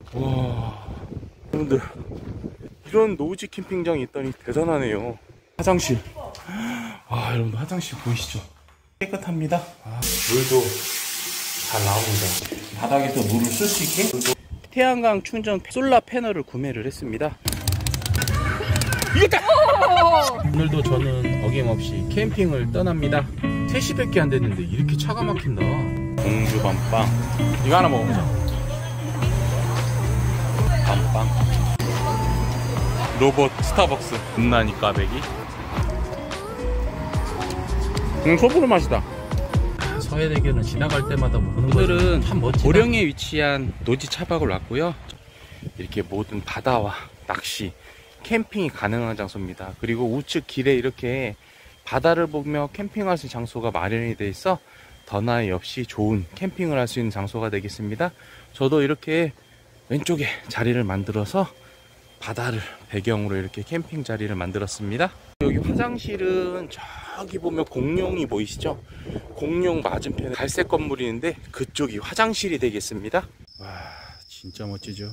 와, 여러분들 이런 노지 캠핑장이 있다니 대단하네요. 화장실, 여러분들 화장실 보이시죠? 깨끗합니다. 물도 잘 나옵니다. 바닥에서 물을 쓸 수 있게 태양광 충전 솔라 패널을 구매를 했습니다. 이겼다! 오늘도 저는 어김없이 캠핑을 떠납니다. 3시밖에 안 됐는데 이렇게 차가 막힌다. 공주 밤빵 이거 하나 먹어보자. 밤빵 로봇 스타벅스 금나니 꽈배기. 소보로 맛이다. 서해대교는 지나갈 때마다 보는 거죠. 오늘은 참 멋지다. 고령에 위치한 노지 차박을 왔고요. 이렇게 모든 바다와 낚시, 캠핑이 가능한 장소입니다. 그리고 우측 길에 이렇게 바다를 보며 캠핑할 수 있는 장소가 마련이 되어 있어 더 나위 없이 좋은 캠핑을 할 수 있는 장소가 되겠습니다. 저도 이렇게 왼쪽에 자리를 만들어서 바다를 배경으로 이렇게 캠핑 자리를 만들었습니다. 여기 화장실은 저기 보면 공룡이 보이시죠? 공룡 맞은편에 갈색 건물이 있는데 그쪽이 화장실이 되겠습니다. 와, 진짜 멋지죠?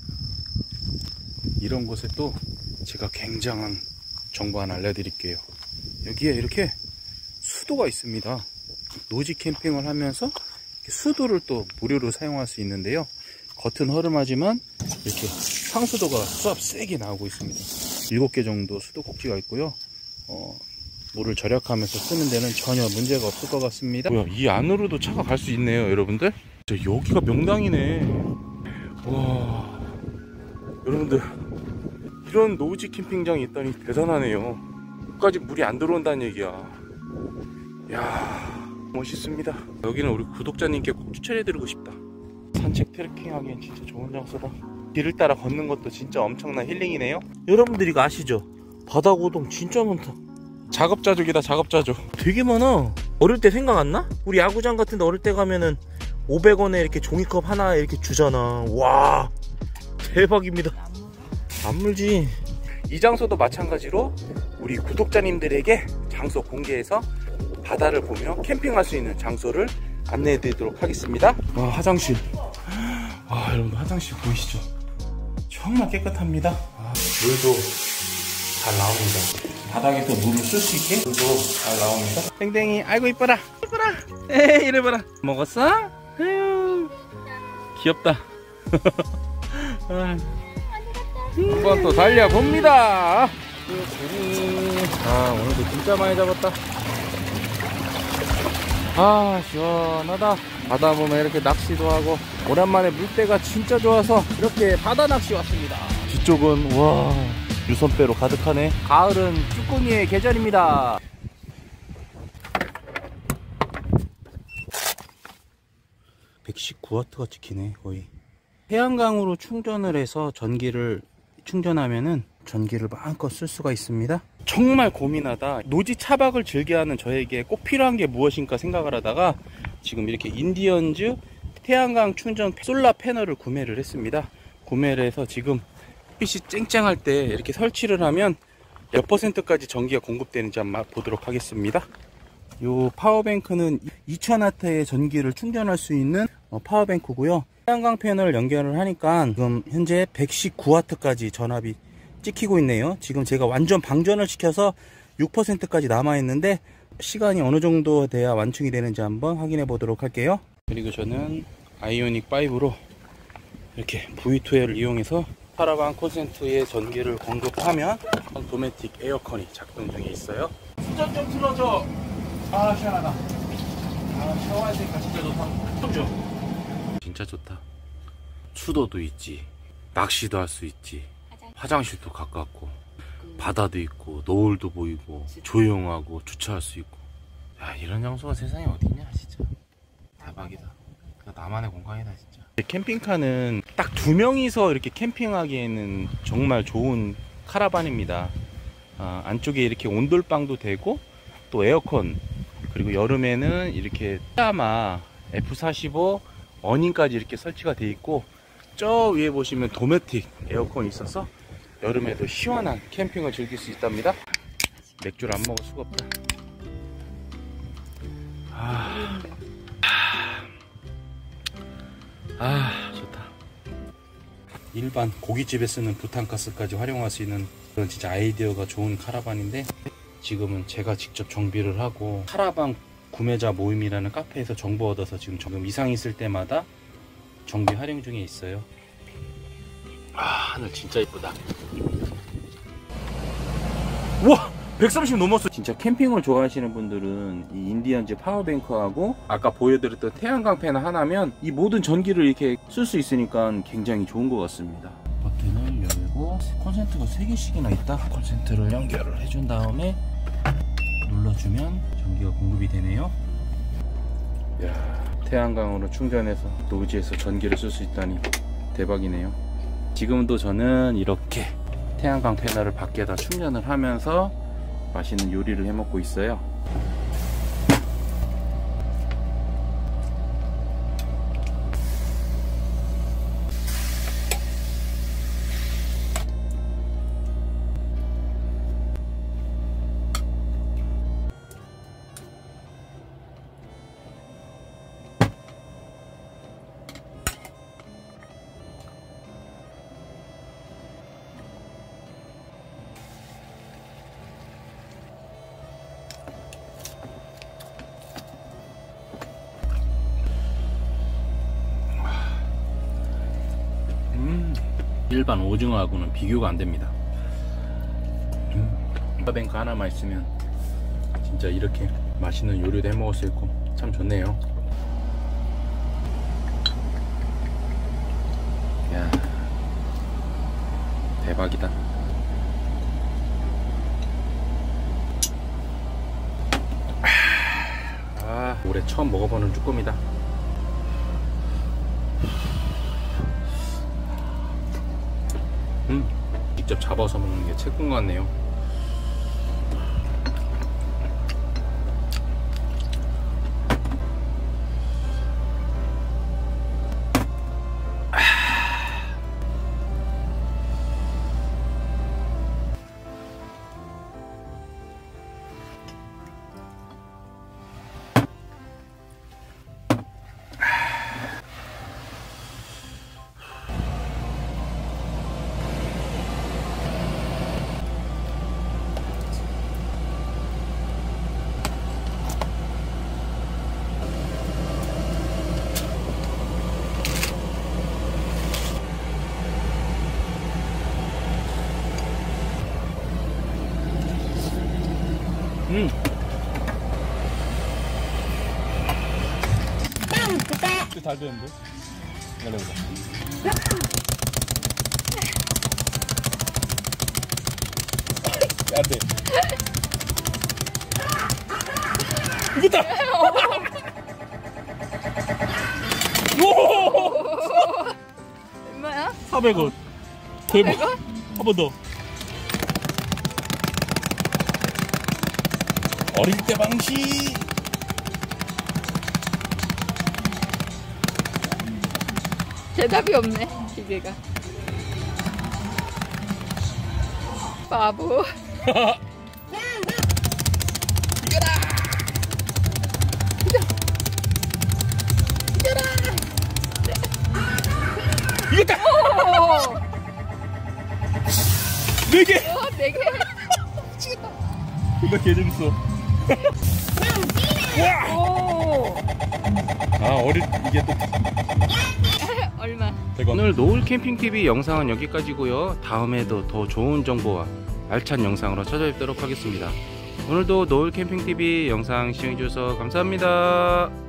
이런 곳에 또 제가 굉장한 정보 하나 알려드릴게요. 여기에 이렇게 수도가 있습니다. 노지 캠핑을 하면서 수도를 또 무료로 사용할 수 있는데요. 겉은 허름하지만 이렇게 상수도가 수압 세게 나오고 있습니다. 7개 정도 수도 꼭지가 있고요. 물을 절약하면서 쓰는 데는 전혀 문제가 없을 것 같습니다. 뭐야, 이 안으로도 차가 갈 수 있네요, 여러분들. 여기가 명당이네. 와, 여러분들 이런 노지 캠핑장이 있다니 대단하네요. 여기까지 물이 안 들어온다는 얘기야. 이야, 멋있습니다. 여기는 우리 구독자님께 꼭 추천해드리고 싶다. 산책 트레킹하기엔 진짜 좋은 장소다. 길을 따라 걷는 것도 진짜 엄청난 힐링이네요. 여러분들 이거 아시죠? 바다고동 진짜 많다. 작업자족이다, 작업자족. 되게 많아. 어릴 때 생각 안 나? 우리 야구장 같은 데 어릴 때 가면은 500원에 이렇게 종이컵 하나 이렇게 주잖아. 와, 대박입니다. 안 물지. 이 장소도 마찬가지로 우리 구독자님들에게 장소 공개해서 바다를 보며 캠핑할 수 있는 장소를 안내해 드리도록 하겠습니다. 와, 화장실. 여러분 화장실 보이시죠? 정말 깨끗합니다. 물도 잘 나옵니다. 바닥에서 물을 쓸 수 있게 물도 잘 나옵니다. 땡땡이, 아이고 이뻐라, 이뻐라. 에이, 이래봐라. 먹었어? 에휴, 귀엽다. 한번 또 달려봅니다. 오늘도 진짜 많이 잡았다. 시원하다. 바다 보면 이렇게 낚시도 하고 오랜만에 물때가 진짜 좋아서 이렇게 바다 낚시 왔습니다. 뒤쪽은 와, 유선배로 가득하네. 가을은 쭈꾸미의 계절입니다. 119W가 찍히네 거의. 태양광으로 충전을 해서 전기를 충전하면은 전기를 마음껏 쓸 수가 있습니다. 정말 고민하다 노지 차박을 즐겨하는 저에게 꼭 필요한 게 무엇인가 생각을 하다가 지금 이렇게 인디언즈 태양광 충전 솔라 패널을 구매를 했습니다. 구매를 해서 지금 햇빛이 쨍쨍할 때 이렇게 설치를 하면 몇 %까지 전기가 공급되는지 한번 보도록 하겠습니다. 이 파워뱅크는 2000W의 전기를 충전할 수 있는 파워뱅크고요. 태양광 패널 연결을 하니까 지금 현재 119W까지 전압이 찍히고 있네요. 지금 제가 완전 방전을 시켜서 6%까지 남아 있는데 시간이 어느 정도 돼야 완충이 되는지 한번 확인해 보도록 할게요. 그리고 저는 아이오닉 5로 이렇게 V2L을 이용해서 8,000%의 전기를 공급하면 도메틱 에어컨이 작동 중에 있어요. 수전 좀 틀어줘. 시원하다. 샤워할 테니까 진짜 좋다. 좀 줘. 진짜 좋다. 수도도 있지, 낚시도 할 수 있지, 화장실도 가깝고 바다도 있고 노을도 보이고 조용하고 주차할 수 있고. 야, 이런 장소가 세상에 어딨냐 진짜. 대박이다. 나만의 공간이다 진짜. 캠핑카는 딱 2명이서 이렇게 캠핑하기에는 정말 좋은 카라반입니다. 안쪽에 이렇게 온돌방도 되고 또 에어컨, 그리고 여름에는 이렇게 야마 F45 어닝까지 이렇게 설치가 되어 있고, 저 위에 보시면 도메틱 에어컨이 있어서 여름에도 시원한 캠핑을 즐길 수 있답니다. 맥주를 안 먹을 수가 없다. 좋다. 일반 고깃집에 쓰는 부탄가스까지 활용할 수 있는 그런 진짜 아이디어가 좋은 카라반인데, 지금은 제가 직접 정비를 하고 카라반 구매자 모임이라는 카페에서 정보 얻어서 지금 이상 있을 때마다 정비 활용 중에 있어요. 아, 하늘 진짜 이쁘다. 우와! 130 넘었어. 진짜 캠핑을 좋아하시는 분들은 이 인디언즈 파워뱅크하고 아까 보여드렸던 태양광 패널 하나면 이 모든 전기를 이렇게 쓸 수 있으니까 굉장히 좋은 것 같습니다. 버튼을 열고 콘센트가 3개씩이나 있다. 콘센트를 연결을 해준 다음에 눌러주면 전기가 공급이 되네요. 이야, 태양광으로 충전해서 노지에서 전기를 쓸 수 있다니 대박이네요. 지금도 저는 이렇게 태양광 패널을 밖에다 충전을 하면서 맛있는 요리를 해 먹고 있어요. 일반 오징어하고는 비교가 안 됩니다. 파워뱅크 하나만 있으면 진짜 이렇게 맛있는 요리도 해 먹을 수 있고 참 좋네요. 야, 대박이다. 올해 처음 먹어보는 쭈꾸미다. 직접 잡아서 먹는 게 최고인 것 같네요. 잘 되는데? 열려보자. 안 돼. 이겼다! 얼마야? 400원. 대박. 한 번 더. 어릴 때 방식. 대답이 없네, 기계가. 바보. 이겨라! 이겨라! 이겼다! 오! 4개! 4개? 이거 개 재밌어. 와! 오! 이게 또. 얼마? 오늘 노을 캠핑TV 영상은 여기까지고요. 다음에도 더 좋은 정보와 알찬 영상으로 찾아뵙도록 하겠습니다. 오늘도 노을 캠핑TV 영상 시청해주셔서 감사합니다.